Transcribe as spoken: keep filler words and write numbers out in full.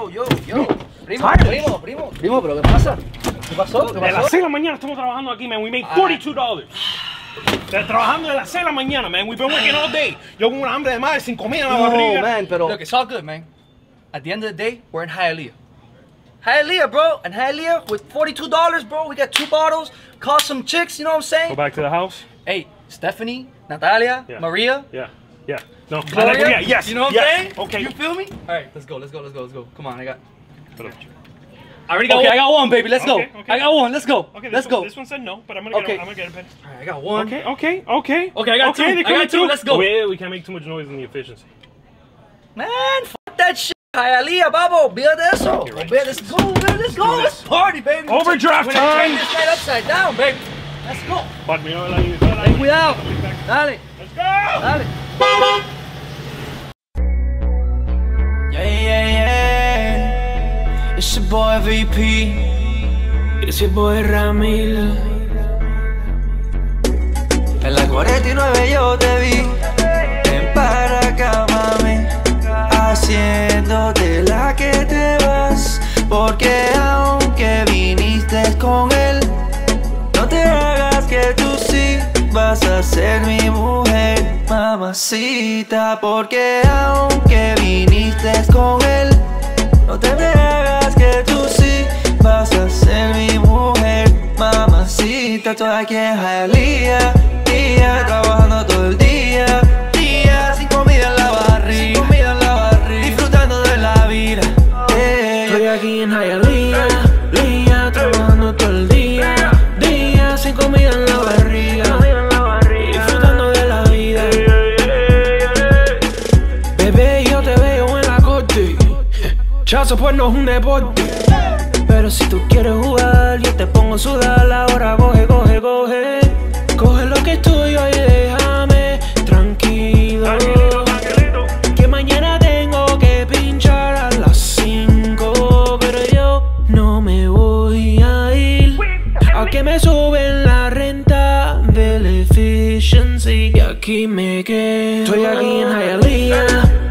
yo, yo, yo. Primo, primo, primo, primo, pero ¿qué pasa? ¿Qué pasó? ¿Qué pasó? De las seis de la mañana estamos trabajando aquí, man. We made forty-two dollars. Trabajando de las seis de la mañana, man. We've been working all day. Yo con una hambre de madre, sin comida en la barriga. No, man, pero... Look, it's all good, man. At the end of the day, we're in Hialeah. Hialeah, bro. And Hialeah, with forty-two dollars, bro, we got two bottles. Call some chicks, you know what I'm saying? Go back to the house. Hey, Stephanie, Natalia, Yeah. Maria. Yeah, yeah. No, Gloria, Gloria, yes. you know what yes. I'm saying? Okay. You feel me? All right, let's go, let's go, let's go, let's go. Come on, I got... I already got okay, one. I got one, baby. Let's Okay, go. okay. I got one. Let's go. Okay, let's this go. One, this one said no, but I'm gonna Okay. get. A, I'm gonna get a pen. All right, I got one. Okay, okay, okay. Okay, I got okay, two. they're I coming got two. through. Let's go. Wait, we can't make too much noise in the efficiency. Man, fuck that shit. Hialeah, babo. Olvídate de eso. You're right. Olvídate. Let's go, man. Let's go. Let's party, baby. Overdraft We're gonna time. turn this night upside down, baby. Let's go. Fuck me, no, like you. Like Ten cuidado. Dale. Let's go. Dale. Yeah, yeah, yeah. It's your boy V P. It's your boy Ramil. En la cuarenta y nueve yo te vi. Ven para acá, mami. Haciéndote la que te vas. Porque aunque viniste con él, no te hagas que tú sí vas a ser mi mujer, mamacita. Porque aunque viniste con él, no te hagas que tú sí vas a ser mi mujer, mamacita. Estoy aquí en Hialeah, día, trabajando todo el día, día, sin comida en la barriga, sin comida en la barriga, disfrutando de la vida. Eh. Estoy aquí en Hialeah, día, trabajando todo el día, día, sin comida en la barriga, disfrutando de la vida. Bebé, yo te veo en la corte. Chazo, pues no es un deporte. Pero si tú quieres jugar, yo te pongo a sudar. Ahora coge, coge, coge. Coge lo que es tuyo y déjame tranquilo. Que mañana tengo que pinchar a las cinco. Pero yo no me voy a ir. A que me suben la renta del efficiency. Y aquí me quedo. Estoy aquí en Hialeah.